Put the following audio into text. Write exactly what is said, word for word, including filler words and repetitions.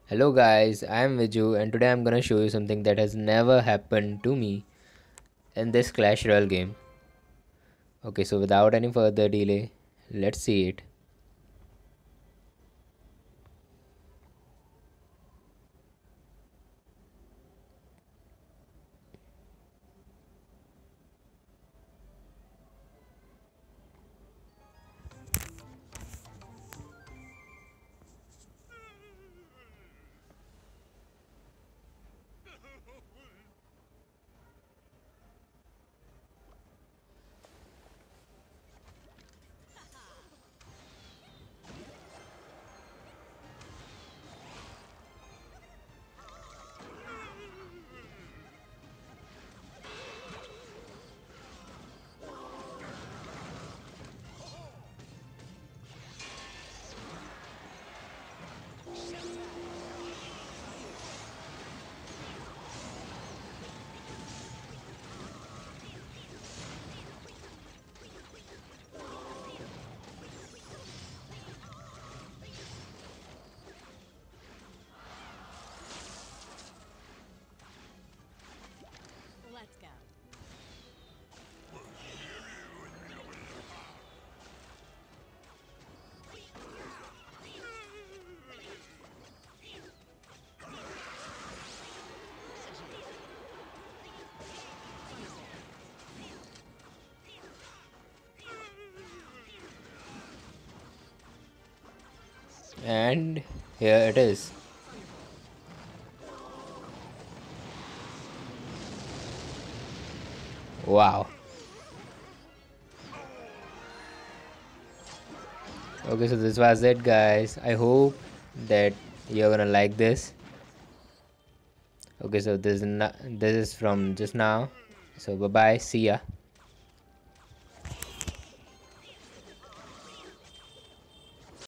Hello guys, I am Viju and today I'm gonna show you something that has never happened to me in this Clash Royale game. Okay, so without any further delay, let's see it. Let's go. And here it is. Wow. Okay, so this was it guys. I hope that you're gonna like this. Okay, so this is not, this is from just now. So bye bye, see ya.